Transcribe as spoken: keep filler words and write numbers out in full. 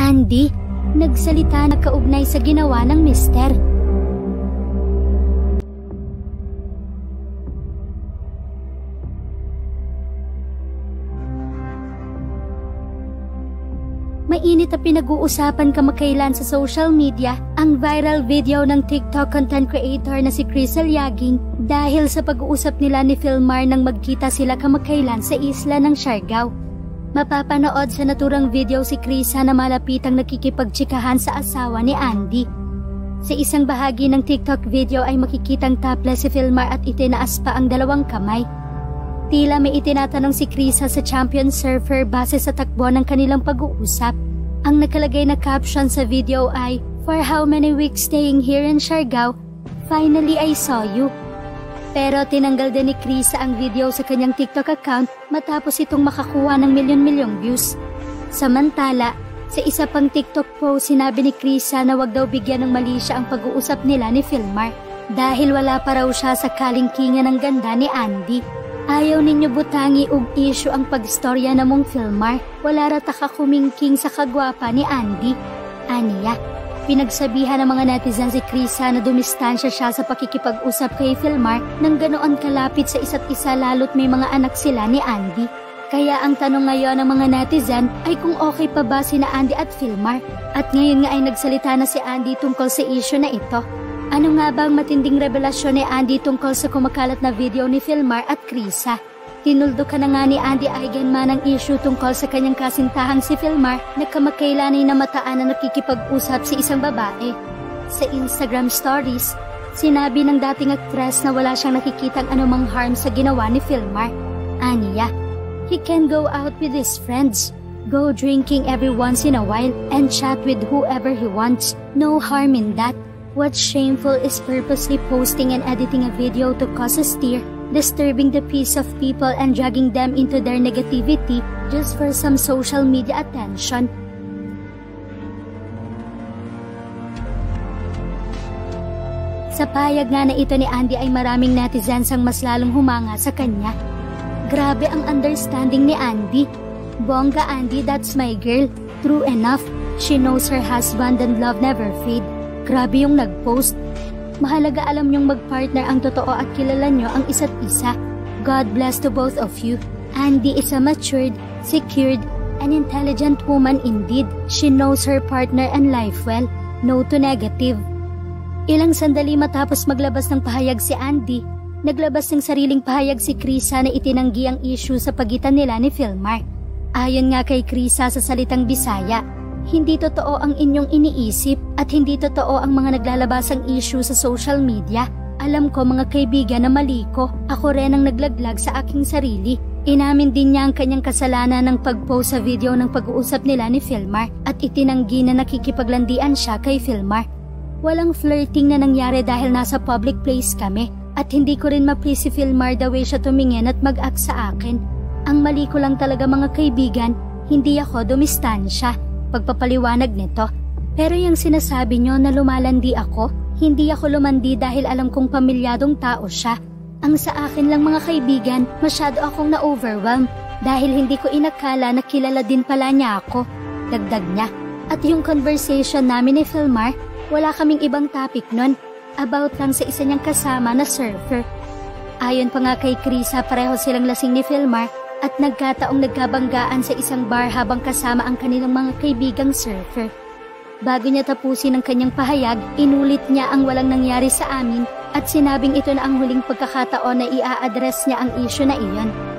Andy, nagsalita na kaugnay sa ginawa ng mister. Mainit na pinag-uusapan kamakailan sa social media ang viral video ng TikTok content creator na si Chris Alyaging dahil sa pag-uusap nila ni Philmar nang magkita sila kamakailan sa isla ng Siargao. Mapapanood sa naturang video si Krisa na malapitang nakikipagtsikahan sa asawa ni Andy. Sa isang bahagi ng TikTok video ay makikitang topless si Philmar at itinaas pa ang dalawang kamay. Tila may itinatanong si Krisa sa champion surfer base sa takbo ng kanilang pag-uusap. Ang nakalagay na caption sa video ay, "For how many weeks staying here in Siargao, finally I saw you." Pero tinanggal din ni Krisa ang video sa kanyang TikTok account matapos itong makakuha ng milyon-milyong views. Samantala, sa isa pang TikTok post sinabi ni Krisa na wag daw bigyan ng mali siya ang pag-uusap nila ni Philmar dahil wala pa raw siya sa kalingkingan ng ganda ni Andy. Ayaw ninyo butangi og issue ang pagstorya na mong Philmar, wala rata ka kumingking sa kagwapa ni Andy. Aniya, pinagsabihan ng mga netizen si Krisa na dumistansya siya sa pakikipag-usap kay Philmar nang ganoon kalapit sa isa't isa lalo't may mga anak sila ni Andy. Kaya ang tanong ngayon ng mga netizen ay kung okay pa ba sina Andy at Philmar. At ngayon nga ay nagsalita na si Andy tungkol sa issue na ito. Ano nga ba ang matinding revelasyon ni Andy tungkol sa kumakalat na video ni Philmar at Krisa? Tinuldo ka na nga ni Andy Eigenman ang issue tungkol sa kanyang kasintahang si Philmar na kamakailan ay namataan na nakikipag-usap sa isang babae. Sa Instagram stories, sinabi ng dating aktres na wala siyang nakikitang anumang harm sa ginawa ni Philmar. Aniya, he can go out with his friends, go drinking every once in a while, and chat with whoever he wants. No harm in that. What's shameful is purposely posting and editing a video to cause a stir, disturbing the peace of people and dragging them into their negativity just for some social media attention. Sa payag nga na ito ni Andy ay maraming netizens ang mas lalong humanga sa kanya. Grabe ang understanding ni Andy. Bongga Andy, that's my girl. True enough, she knows her husband and love never fade. Grabe yung nag-post. Mahalaga alam niyong mag-partner ang totoo at kilala niyo ang isa't isa. God bless to both of you. Andy is a matured, secured, and intelligent woman indeed. She knows her partner and life well. No to negative. Ilang sandali matapos maglabas ng pahayag si Andy, naglabas ng sariling pahayag si Krisa na itinanggi ang issue sa pagitan nila ni Philmar. Ayon nga kay Krisa sa salitang Bisaya, hindi totoo ang inyong iniisip at hindi totoo ang mga naglalabasang issue sa social media. Alam ko mga kaibigan na mali ko, ako rin ang naglaglag sa aking sarili. Inamin din niya ang kanyang kasalanan ng pag-post sa video ng pag-uusap nila ni Philmar at itinanggi na nakikipaglandian siya kay Philmar. Walang flirting na nangyari dahil nasa public place kami at hindi ko rin ma-please si Philmar the way siya tumingin at mag-act sa akin. Ang mali ko lang talaga mga kaibigan, hindi ako dumistansya. Pagpapaliwanag nito. Pero yung sinasabi nyo na lumalandi ako, hindi ako lumandi dahil alam kong pamilyadong tao siya. Ang sa akin lang mga kaibigan, masyado akong na-overwhelm dahil hindi ko inakala na kilala din pala niya ako. Dagdag niya. At yung conversation namin ni Philmar, wala kaming ibang topic nun. About lang sa isa niyang kasama na surfer. Ayon pa nga kay Krisa, pareho silang lasing ni Philmar at nagkataong nagkabanggaan sa isang bar habang kasama ang kanilang mga kaibigang surfer. Bago niya tapusin ang kanyang pahayag, inulit niya ang walang nangyari sa amin at sinabing ito na ang huling pagkakataon na ia-address niya ang issue na iyon.